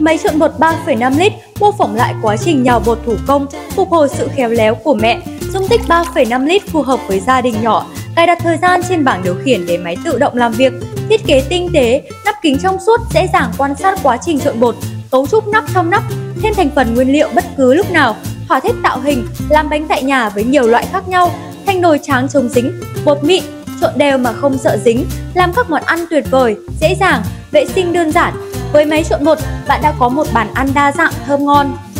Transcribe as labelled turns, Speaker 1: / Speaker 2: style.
Speaker 1: Máy trộn bột 3,5 lít mô phỏng lại quá trình nhào bột thủ công, phục hồi sự khéo léo của mẹ. Dung tích 3,5 lít phù hợp với gia đình nhỏ. Cài đặt thời gian trên bảng điều khiển để máy tự động làm việc. Thiết kế tinh tế, nắp kính trong suốt dễ dàng quan sát quá trình trộn bột. Cấu trúc nắp trong nắp, thêm thành phần nguyên liệu bất cứ lúc nào. Thỏa thích tạo hình, làm bánh tại nhà với nhiều loại khác nhau. Thanh nồi tráng chống dính, bột mịn, trộn đều mà không sợ dính. Làm các món ăn tuyệt vời, dễ dàng, vệ sinh đơn giản. Với máy trộn bột, bạn đã có một bàn ăn đa dạng thơm ngon.